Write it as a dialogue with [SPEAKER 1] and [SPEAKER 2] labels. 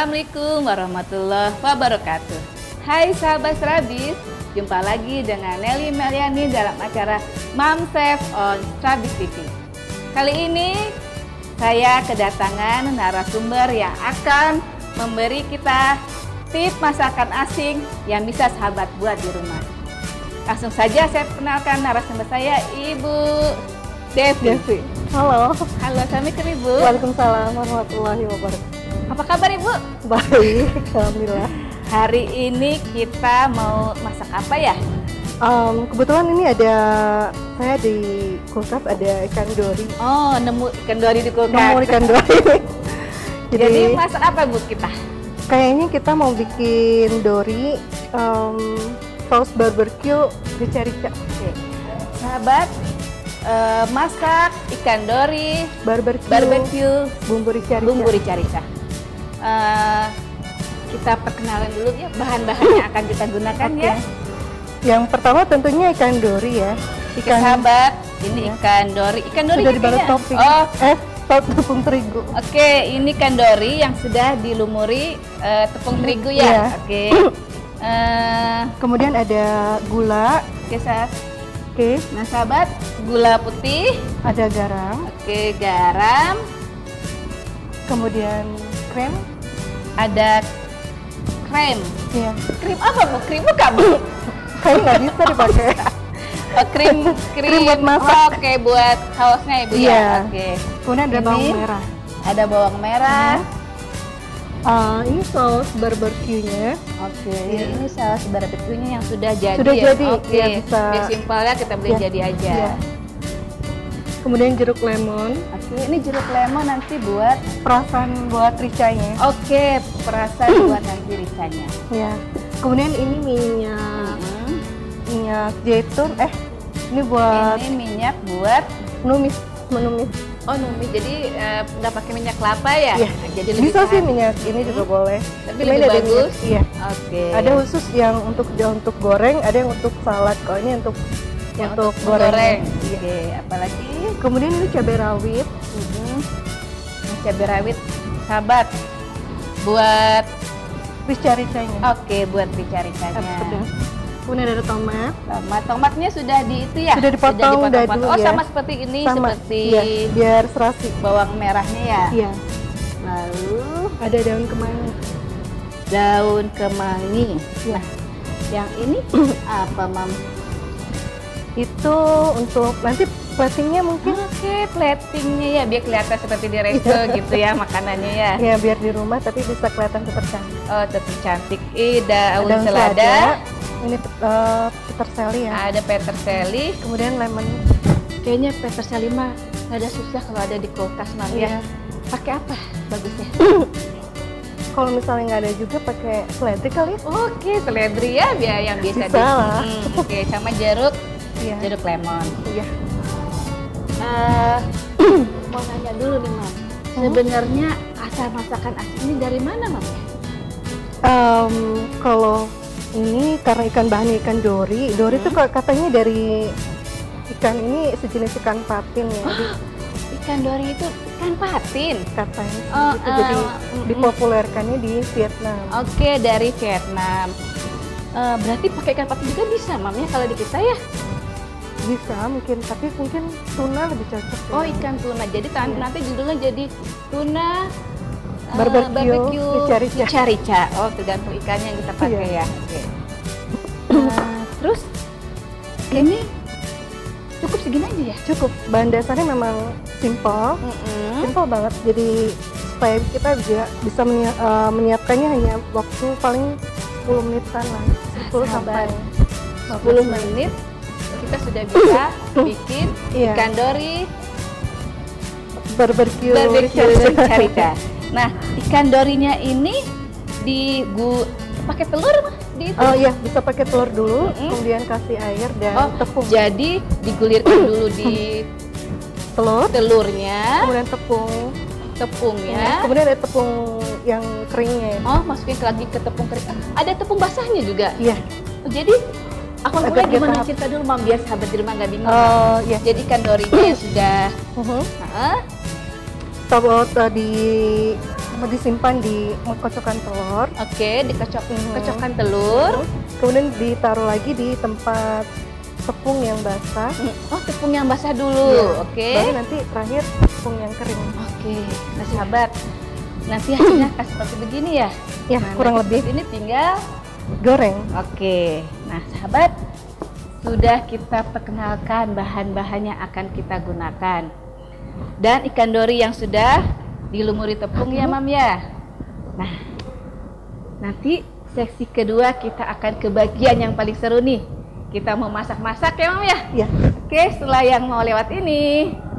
[SPEAKER 1] Assalamualaikum warahmatullahi wabarakatuh. Hai sahabat Strabis, jumpa lagi dengan Nelly Meliani dalam acara Mom Chef on Strabis TV. Kali ini saya kedatangan narasumber yang akan memberi kita tips masakan asing yang bisa sahabat buat di rumah. Langsung saja saya kenalkan narasumber saya, Ibu Devi.
[SPEAKER 2] Halo.
[SPEAKER 1] Halo, Assalamualaikum Ibu.
[SPEAKER 2] Waalaikumsalam warahmatullahi wabarakatuh.
[SPEAKER 1] Apa kabar Ibu?
[SPEAKER 2] Baik, alhamdulillah.
[SPEAKER 1] Hari ini kita mau masak apa ya?
[SPEAKER 2] Kebetulan ini saya di kulkas ada ikan dori.
[SPEAKER 1] Oh, nemu ikan dori di kulkas.
[SPEAKER 2] Nemu ikan dori.
[SPEAKER 1] Jadi masak apa Bu kita?
[SPEAKER 2] Kayaknya kita mau bikin dori saus barbecue rica-rica.
[SPEAKER 1] Oke. Sahabat, masak ikan dori
[SPEAKER 2] barbecue bumbu rica-rica.
[SPEAKER 1] Kita perkenalan dulu ya bahan-bahan yang akan kita gunakan ya.
[SPEAKER 2] Yang pertama tentunya ikan dori ya.
[SPEAKER 1] Sahabat, ini ikan dori. Ikan dori
[SPEAKER 2] sudah dibalut topping. Tepung terigu.
[SPEAKER 1] Oke, ini ikan dori yang sudah dilumuri tepung terigu ya. Oke.
[SPEAKER 2] Kemudian ada gula. Oke.
[SPEAKER 1] Nah sahabat, gula putih.
[SPEAKER 2] Ada garam.
[SPEAKER 1] Oke, garam.
[SPEAKER 2] Kemudian krem.
[SPEAKER 1] Ada krem.
[SPEAKER 2] Iya.
[SPEAKER 1] Krim apa Bu? Krim bukan Bu?
[SPEAKER 2] Kayaknya nggak bisa dipakai.
[SPEAKER 1] Krim
[SPEAKER 2] buat masak.
[SPEAKER 1] Oke, buat sausnya Ibu ya. Oke.
[SPEAKER 2] Kemudian ada bawang merah.
[SPEAKER 1] Ada bawang merah.
[SPEAKER 2] Ini saus barbeque-nya.
[SPEAKER 1] Oke. Ini saus barbeque-nya yang sudah jadi.
[SPEAKER 2] Sudah jadi.
[SPEAKER 1] Oke.
[SPEAKER 2] Ya, bisa.
[SPEAKER 1] Biar simpelnya kita beli jadi aja.
[SPEAKER 2] Ya. Kemudian jeruk lemon.
[SPEAKER 1] Oke, ini jeruk lemon nanti buat
[SPEAKER 2] perasan buat ricanya.
[SPEAKER 1] Oke, perasan buat nanti ricanya.
[SPEAKER 2] Ya. Kemudian ini minyak zaitun. Ini buat.
[SPEAKER 1] Ini minyak buat
[SPEAKER 2] menumis.
[SPEAKER 1] Oh, numis. Jadi nggak pakai minyak kelapa ya?
[SPEAKER 2] Iya.
[SPEAKER 1] Jadi lebih
[SPEAKER 2] bisa sih minyak ini juga boleh.
[SPEAKER 1] Tapi lebih bagus.
[SPEAKER 2] Iya.
[SPEAKER 1] Oke.
[SPEAKER 2] Ada khusus yang untuk goreng, ada yang untuk salad. Kalau ini untuk goreng.
[SPEAKER 1] Oke, apalagi?
[SPEAKER 2] Kemudian ini cabai rawit.
[SPEAKER 1] Ini cabai rawit, sahabat, buat
[SPEAKER 2] rica-ricanya.
[SPEAKER 1] Oke, buat rica-ricanya.
[SPEAKER 2] Kemudian ada tomat.
[SPEAKER 1] Tomatnya sudah di itu ya?
[SPEAKER 2] Sudah dipotong dadu
[SPEAKER 1] ya.
[SPEAKER 2] ya.
[SPEAKER 1] Sama seperti ini, seperti
[SPEAKER 2] ya, biar serasi.
[SPEAKER 1] Bawang merahnya ya?
[SPEAKER 2] Iya.
[SPEAKER 1] Lalu
[SPEAKER 2] ada daun kemangi.
[SPEAKER 1] Daun kemangi.
[SPEAKER 2] Nah,
[SPEAKER 1] yang ini apa, Mam?
[SPEAKER 2] Itu untuk nanti platingnya mungkin.
[SPEAKER 1] Oke, platingnya ya biar kelihatan seperti di resto gitu ya makanannya ya.
[SPEAKER 2] Ya biar di rumah tapi bisa kelihatan tetap cantik.
[SPEAKER 1] Oh, tetap cantik. Daun selada.
[SPEAKER 2] Ini peterseli ya.
[SPEAKER 1] Ada peterseli.
[SPEAKER 2] Kemudian lemon.
[SPEAKER 1] Kayaknya peterseli mah ada susah kalau ada di kulkas Mam ya. Pakai apa bagusnya?
[SPEAKER 2] Kalau misalnya nggak ada juga pakai seledri kali ya.
[SPEAKER 1] Oke, seledri ya biar yang biasa
[SPEAKER 2] bisa lah.
[SPEAKER 1] Oke, sama jeruk.
[SPEAKER 2] Iya.
[SPEAKER 1] Jeruk lemon.
[SPEAKER 2] Iya.
[SPEAKER 1] Mau nanya dulu nih Mam, sebenarnya asal masakan asing ini dari mana Mam?
[SPEAKER 2] Kalau ini karena bahannya ikan dori itu katanya dari ikan ini sejenis ikan patin ya.
[SPEAKER 1] Ikan dori itu ikan patin
[SPEAKER 2] katanya. Jadi dipopulerkannya di Vietnam.
[SPEAKER 1] Oke, dari Vietnam. Berarti pakai ikan patin juga bisa Mam ya kalau di kita ya?
[SPEAKER 2] Bisa mungkin, tapi mungkin tuna lebih cocok.
[SPEAKER 1] Oh, ikan tuna. Jadi nanti judulnya jadi tuna
[SPEAKER 2] barbecue
[SPEAKER 1] rica-rica. Oh, tergantung ikannya yang kita pakai ya. Oke. Terus ini cukup segini aja ya?
[SPEAKER 2] Cukup. Bahan dasarnya memang simple, simple banget. Jadi supaya kita juga bisa menyiapkannya hanya waktu paling 10 menitan lah. 10 sampai
[SPEAKER 1] 10 menit. Kita sudah bisa bikin ikan dori
[SPEAKER 2] barbecue
[SPEAKER 1] rica-rica. Nah, ikan dorinya ini pakai telur di itu?
[SPEAKER 2] Oh iya, bisa pakai telur dulu, kemudian kasih air dan tepung.
[SPEAKER 1] Jadi digulirkan dulu di telurnya,
[SPEAKER 2] kemudian tepungnya, kemudian ada tepung yang keringnya.
[SPEAKER 1] Oh, masukin lagi ke tepung kering. Ada tepung basahnya juga?
[SPEAKER 2] Iya.
[SPEAKER 1] Jadi aku mulai gimana cerita dulu Mam biar sahabat di rumah nggak bingung.
[SPEAKER 2] Iya.
[SPEAKER 1] Jadi ikan dorinya yang sudah
[SPEAKER 2] disimpan di kocokan telur.
[SPEAKER 1] Oke, dikocokkan telur.
[SPEAKER 2] Kemudian ditaruh lagi di tempat tepung yang basah.
[SPEAKER 1] Oh, tepung yang basah dulu.
[SPEAKER 2] Ya.
[SPEAKER 1] Oke.
[SPEAKER 2] Baru nanti terakhir tepung yang kering.
[SPEAKER 1] Oke. Nah, sahabat, nanti hasilnya akan seperti begini ya?
[SPEAKER 2] Ya,
[SPEAKER 1] Nah,
[SPEAKER 2] kurang lebih.
[SPEAKER 1] ini tinggal
[SPEAKER 2] Goreng.
[SPEAKER 1] Oke. Nah, sahabat, sudah kita perkenalkan bahan-bahan yang akan kita gunakan. Dan ikan dori yang sudah dilumuri tepung ya, Mam ya. Nah, nanti seksi kedua kita akan ke bagian yang paling seru nih. Kita mau masak-masak ya, Mam ya?
[SPEAKER 2] Ya.
[SPEAKER 1] Oke, setelah yang mau lewat ini.